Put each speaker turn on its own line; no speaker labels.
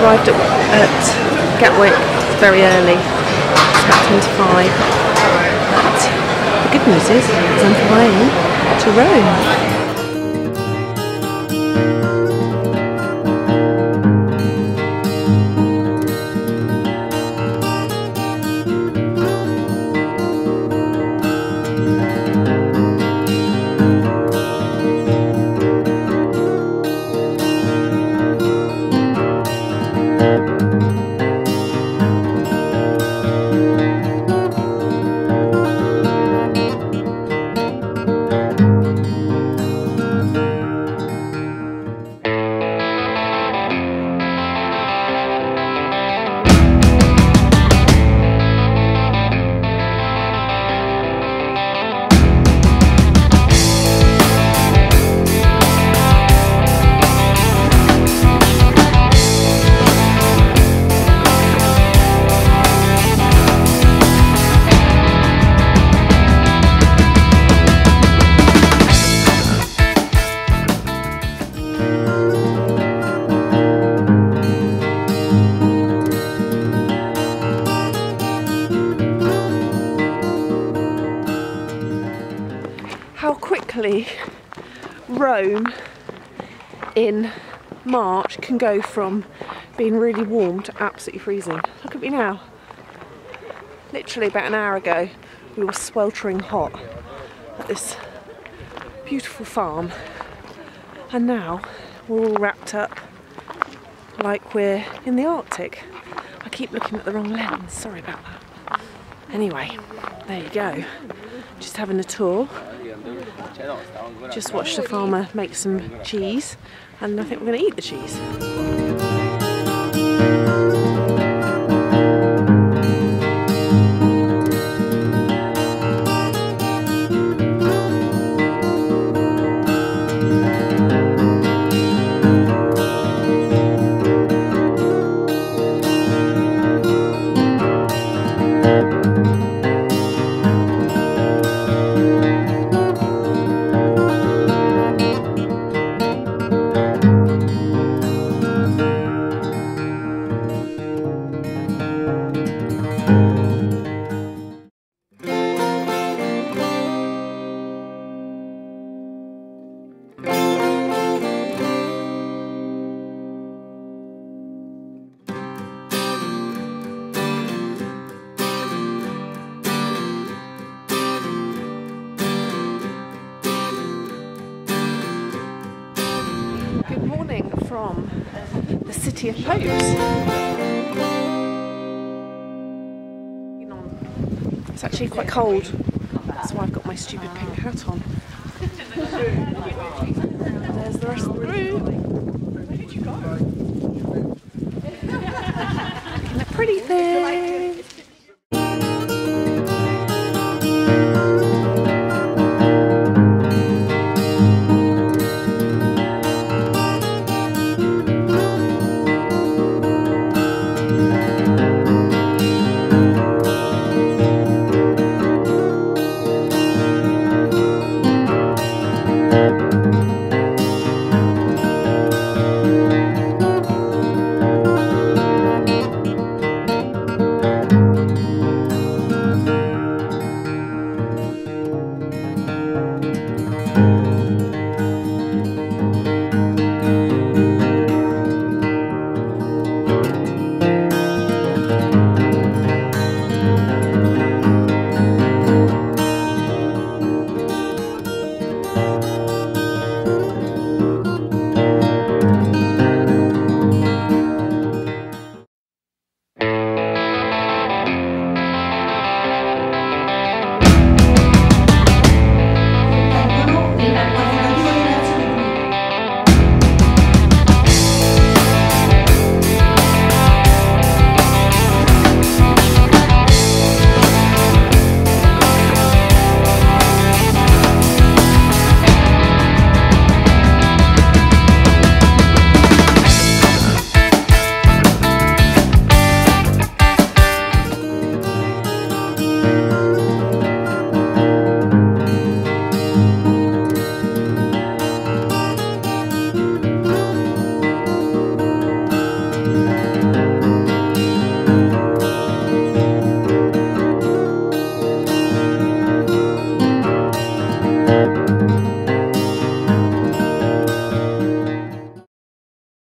arrived at Gatwick very early, it's about 10 to 5, but the good news is I'm flying to Rome. How quickly Rome in March can go from being really warm to absolutely freezing. Look at me now. Literally about an hour ago we were sweltering hot at this beautiful farm, and now we're all wrapped up like we're in the Arctic. I keep looking at the wrong lens, sorry about that. Anyway, there you go. Just having a tour. Just watched the farmer make some cheese, and I think we're going to eat the cheese. Good morning from the City of Popes. It's actually quite cold, that's why I've got my stupid pink hat on. There's the rest of the room. Where did you go? Looking at pretty things.